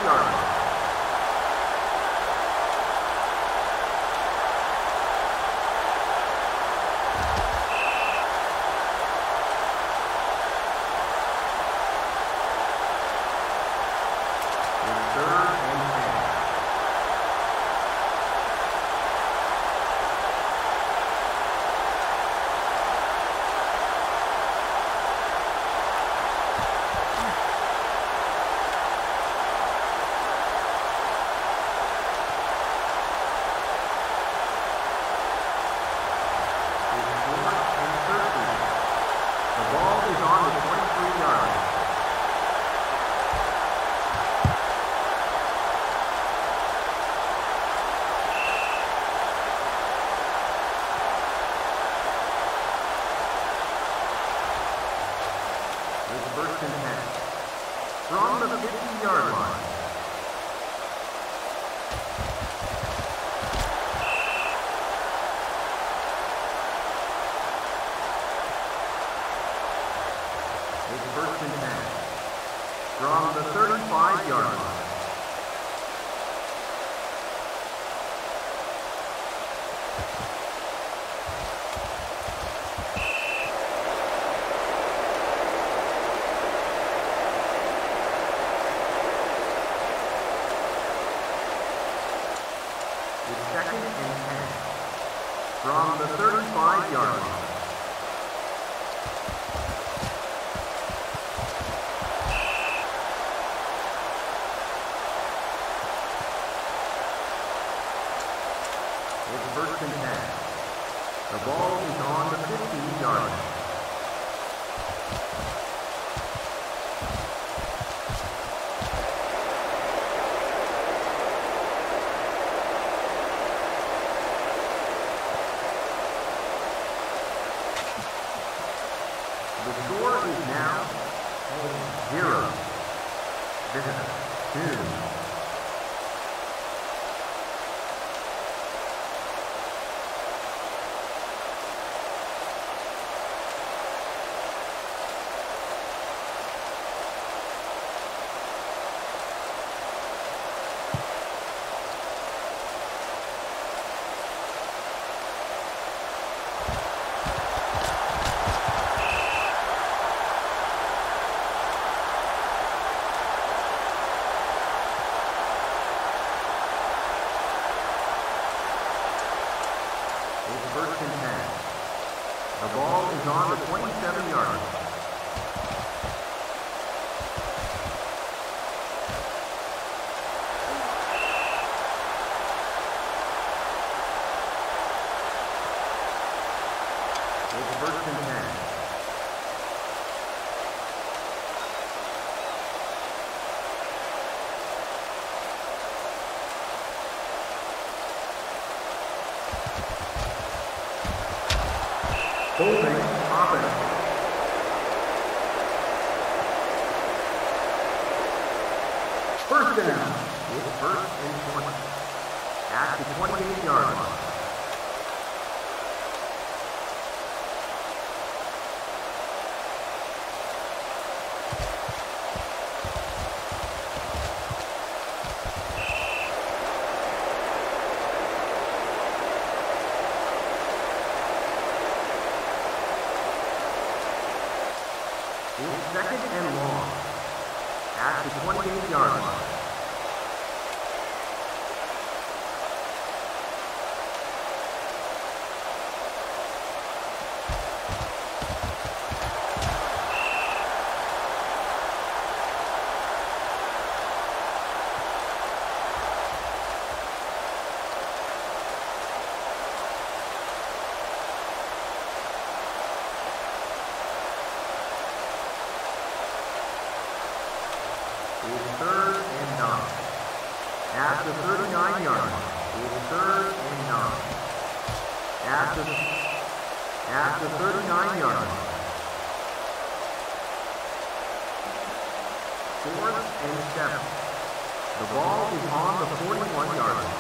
6-yard line. First and 10. From the 50-yard line. It's first and 10. From the 35-yard line. Second and 10. From the 35-yard line. It's first and 10. The ball is on the 15-yard line. The score is now 0. Venom 2. First and 10. The ball is on the 27-yard line. It's first and 10. Holding offense. First down. It's first and 20. At the 28-yard line. It's second and long at the 28-yard line. It's third and 9. At the 39-yard line. It's third and 9. At the 39-yard line. Fourth and 7. The ball is on the 41-yard line.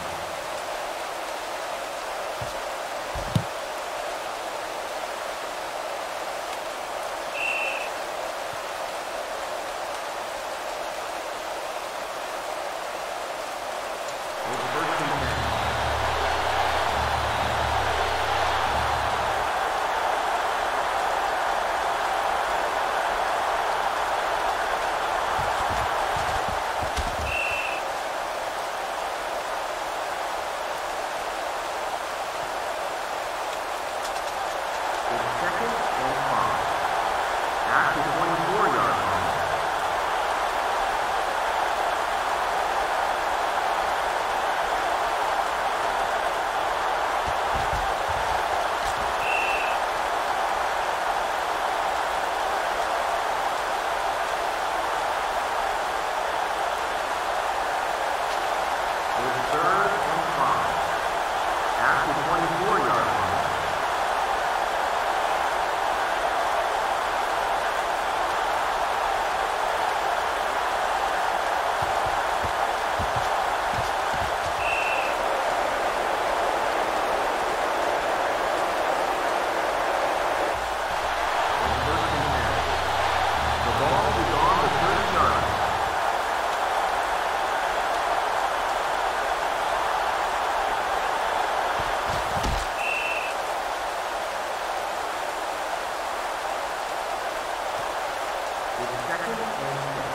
It's second and 6.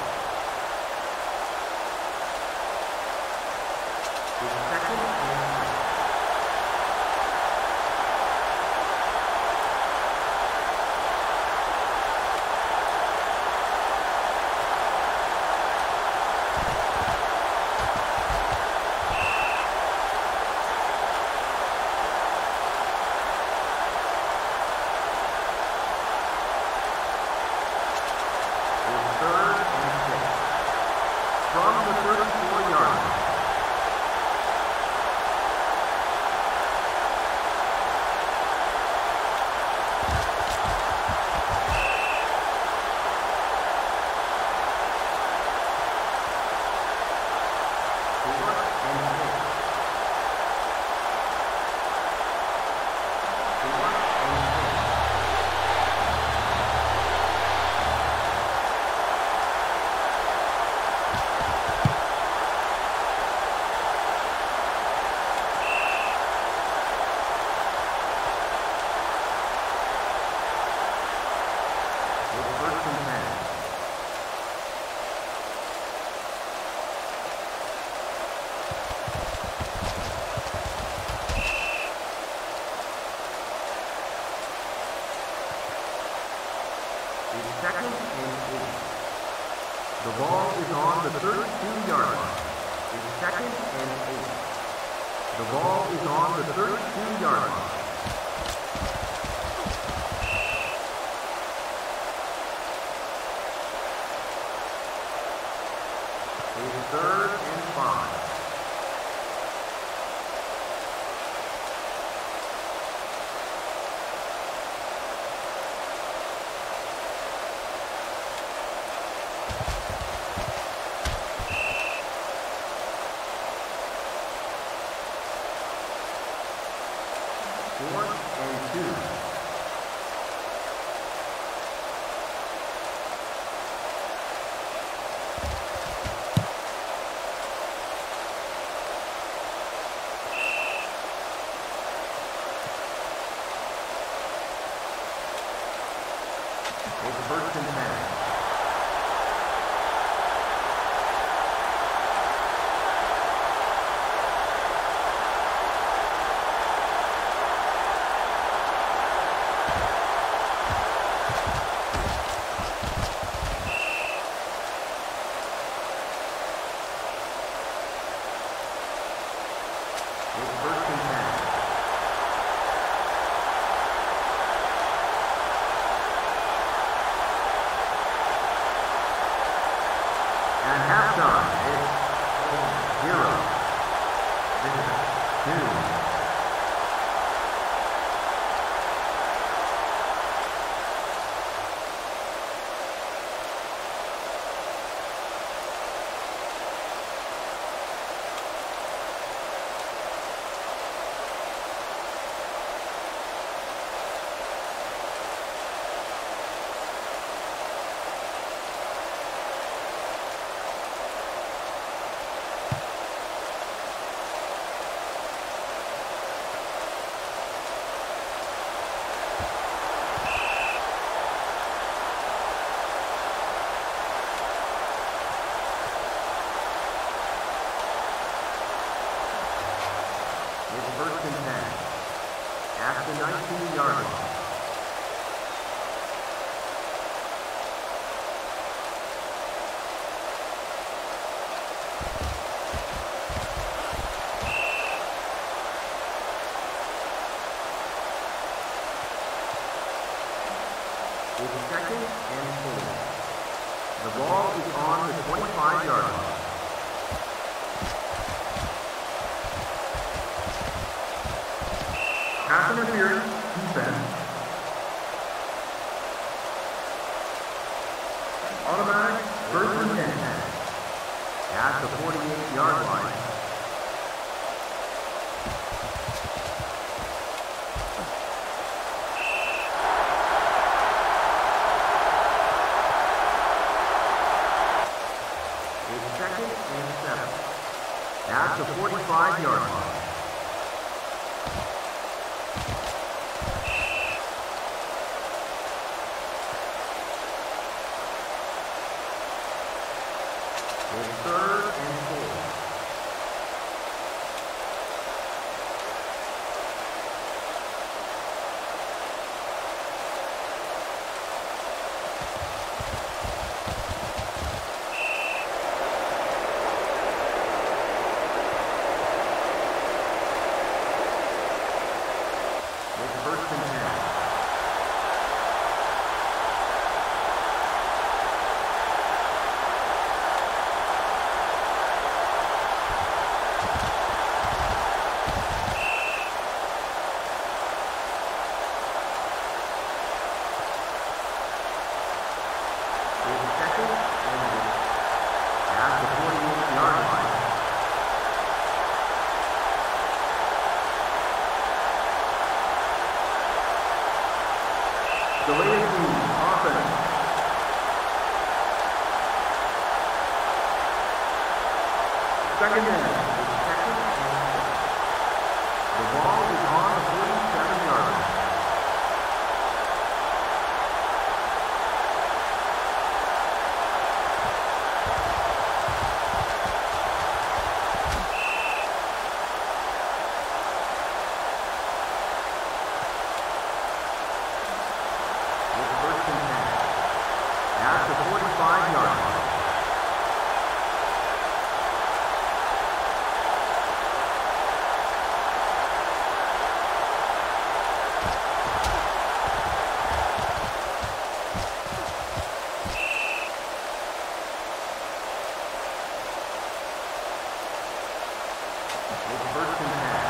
It's second and 6. Second and 8. The ball is on the 32-yard line. It's second and 8. The ball is on the 32-yard line. It's third and 5. Fourth and 2. It's first and 10. At halftime, it's 0. This is 2. First and 10. At the 19-yard line. It's second and 4. The ball is on the 25-yard line. Pass interference, defense. Automatic, first and 10. At the 48-yard line. It's second and 7. At the 45-yard line. It's third and 4. It's first and 10. Second down. It's second and 6. The ball is on the 47-yard line. It's first and 10. At the 45-yard line. It's first and 10.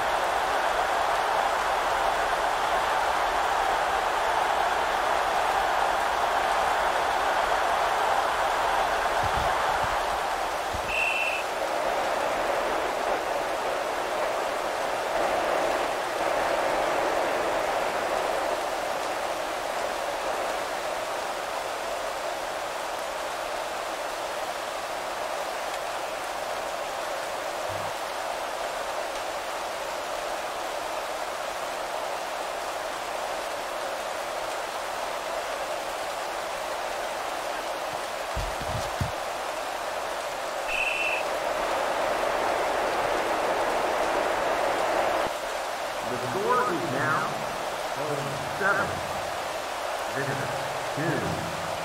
The score is now home 7, visitor 2.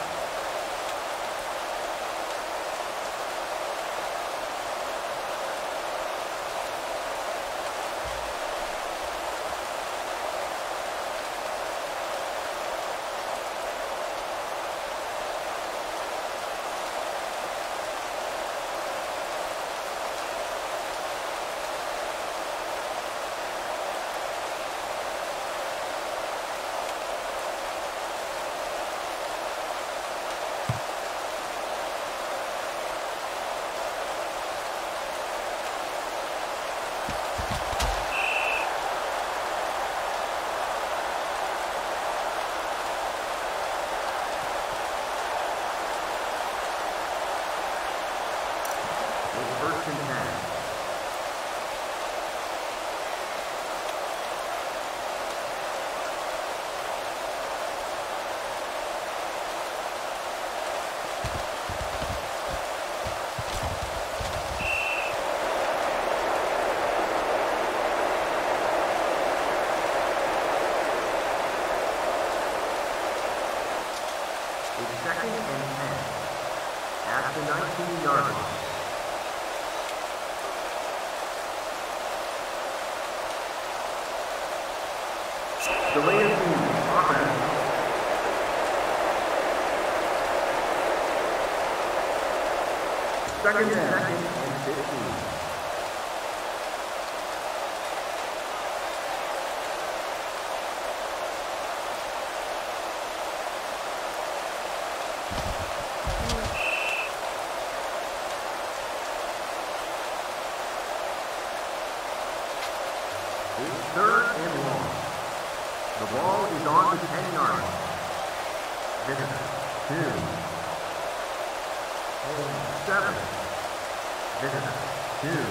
It's first and 10. It's second and 10. At the 19-yard line. Delay of game, offense. Second and 15. It's third and long. The ball is on the 10-yard line. Visitor 2. Home 7. Visitor 2.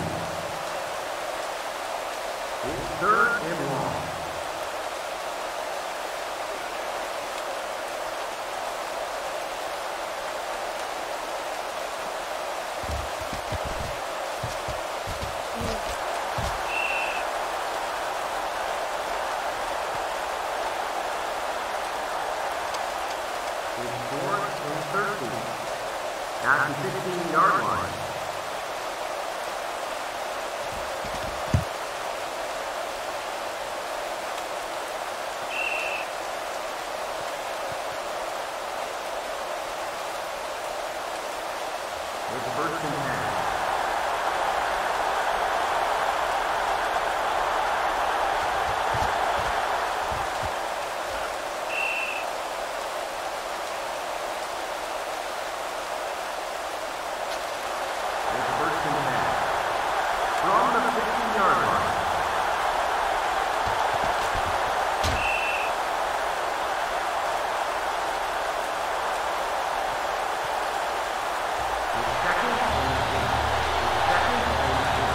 It's third and long. at the 16-yard line. It's first and 10. From the 15-yard line. It's second and 8. It's second and 8.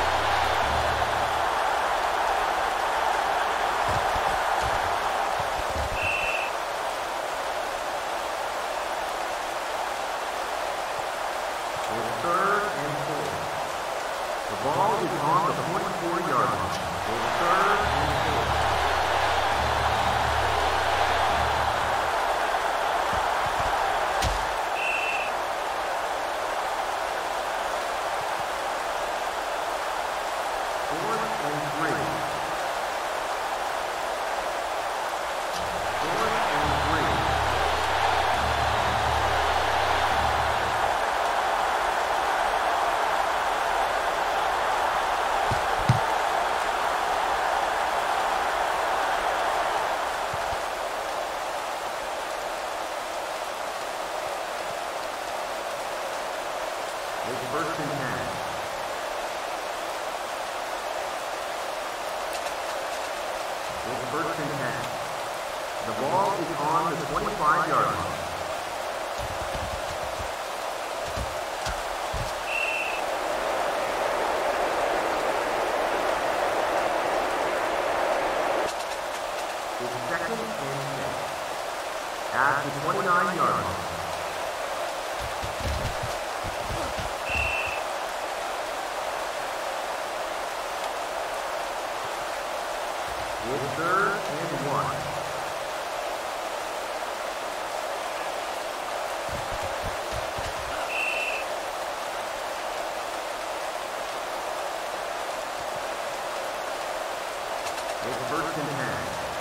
It's third and 4. The ball is on the 44-yard line. It's third and 4. Fourth and 3. Fourth and 3. It's first and 10. It's first and 10. The ball is on the 25-yard line. It's second and 6. At the 29-yard line. It's third and 1. It's first and 10.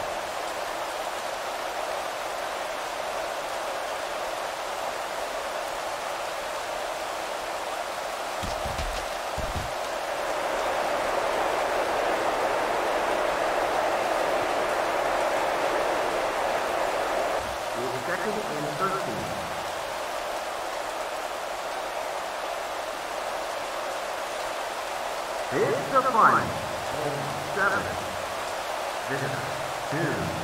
Second and 13. It's the final. 7. Venom 2.